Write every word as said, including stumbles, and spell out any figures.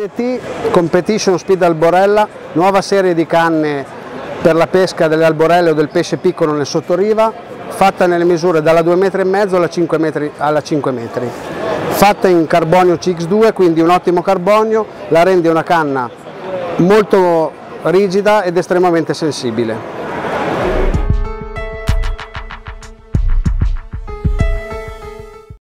N T Competition Speed Alborella, nuova serie di canne per la pesca delle alborelle o del pesce piccolo nel sottoriva, fatta nelle misure dalla due virgola cinque metri alla cinque metri, alla cinque metri. Fatta in carbonio C X due, quindi un ottimo carbonio, la rende una canna molto rigida ed estremamente sensibile.